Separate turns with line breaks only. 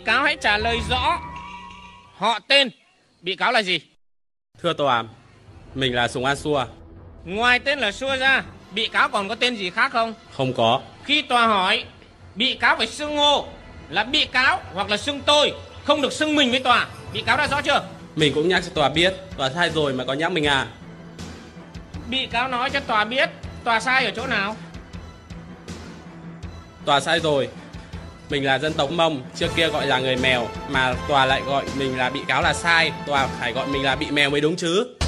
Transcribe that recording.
cáo hãy trả lời rõ họ tên. Bị cáo là gì?
Thưa tòa, mình là Sùng A Xua.
Ngoài tên là Xua ra, bị cáo còn có tên gì khác không?
Không có.
Khi tòa hỏi, bị cáo phải xưng hô là bị cáo hoặc là xưng tôi, không được xưng mình với tòa. Bị cáo đã rõ chưa?
Mình cũng nhắc cho tòa biết, tòa sai rồi mà có nhắc mình à?
Bị cáo nói cho tòa biết tòa sai ở chỗ nào?
Tòa sai rồi. Mình là dân tộc Mông, trước kia gọi là người Mèo, mà tòa lại gọi mình là bị cáo là sai. Tòa phải gọi mình là bị Mèo mới đúng chứ.